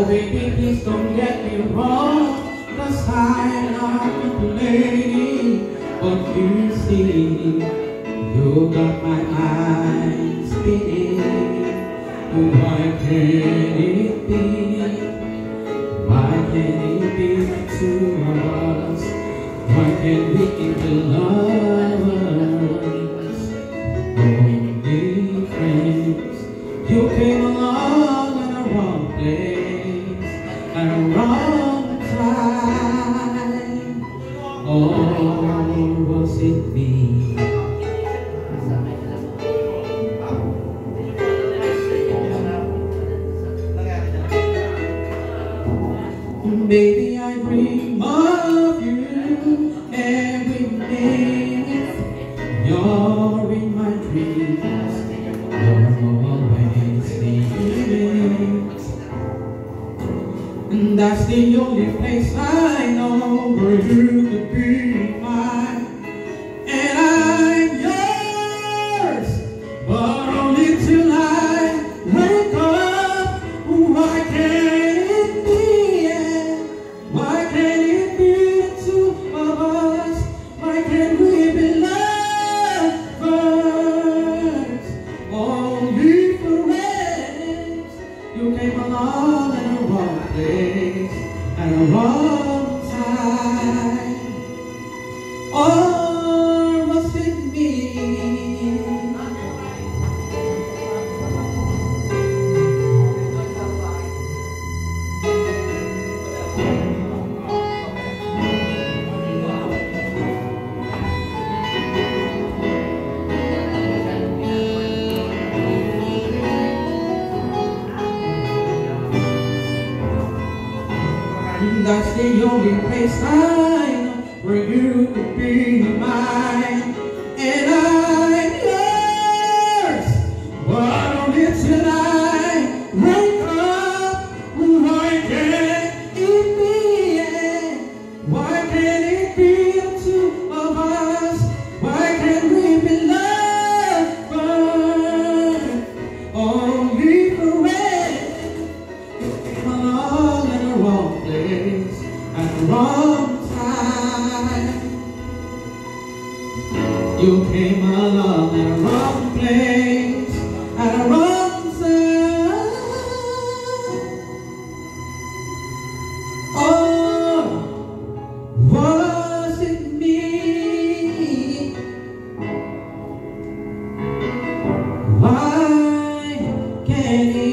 baby, please don't get me wrong, 'cause I'm not complaining. But you see, you got my mind spinning. Why can't it be? Why can't it be the two of us? Why can't we keep the lovers? Only friends. You came along at the wrong place, at the wrong time. Or was it me? Baby, I dream of you every minute. You're in my dreams. You're always sleeping. And that's the only place I know where you could be mine. And I'm yours, but only till I wake up. Why can't it be? Why can't it be the two of us? Why can't we be lovers? Only friends. You came along at the wrong place, at the wrong time. Or was it me? That's the only place I know where you could be mine. And I'm yours, but only till I wake up. Why can't it be? Why can't it be the two of us? Why can't we be lovers? Only friends. You came along in the wrong place at the wrong time. You came along in the wrong place at the wrong time. Or was it me? Why can't it